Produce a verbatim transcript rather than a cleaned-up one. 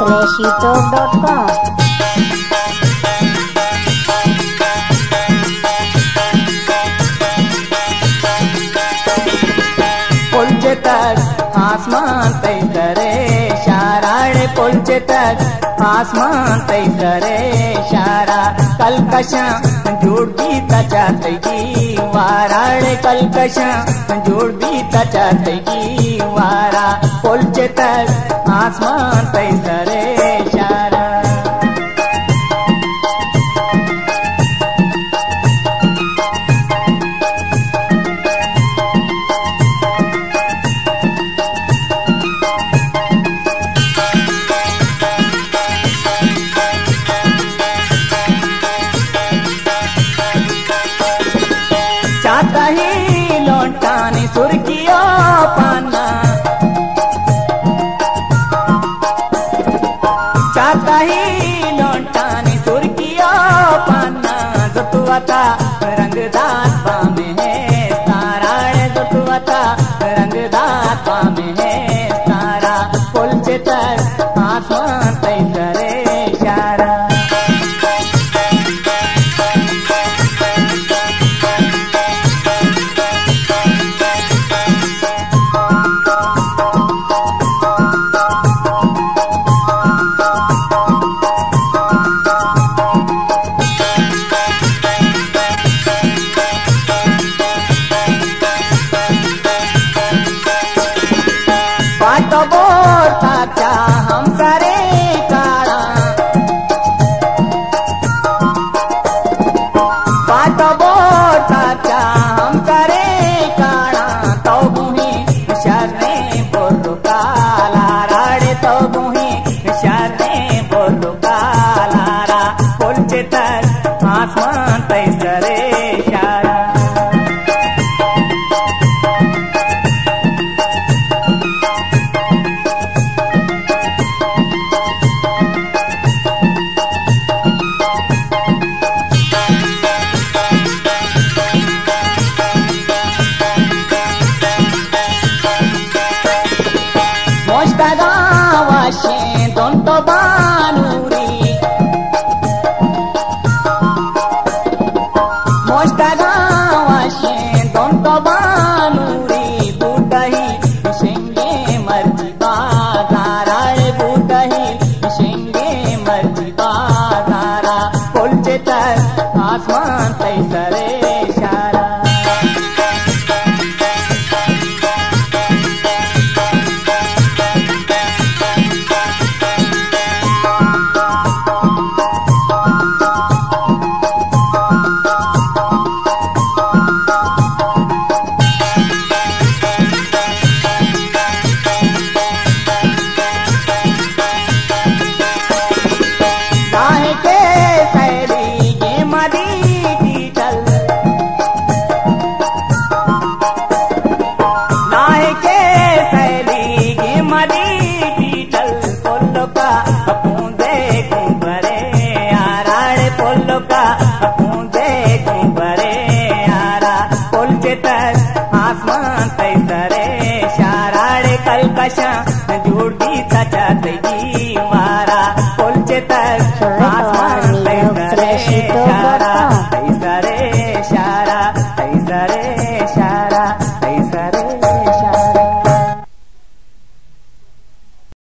Slash YouTube dot com. पुलचे तक आसमान तैसरे शाराड़े पुलचे तक आसमान तैसरे शारा कलकशा जोड़ी तचातगी वाराड़े कलकशा जोड़ी तचातगी वारा पुलचे तक आसमान तैसरे शारा। चाहता ही लौटानी सुर्खियों पाना चाहता ही लौटानी सुर्खियों पाना जुतुवता रंगदार पामे है सारा जुतुवता रंगदार पामे है सारा पुलचे तक आसमान तैसरे शारा। पाटो बोलता क्या हम करे काड़ा पाटो बोलता क्या हम करे काड़ा तो बुही शर्रे बोलो काला राड़े तो बुही शर्रे बोलो काला रा पुलचे तक आसमान तैसरे शारा। मोष्टगावाशे दोंतो बानुरी मोष्टगावाशे दोंतो बानुरी बूटही शेंगे मर्जी बाजारा बूटही शेंगे मर्जी बाजारा पुलचे तक आसमान तैसरे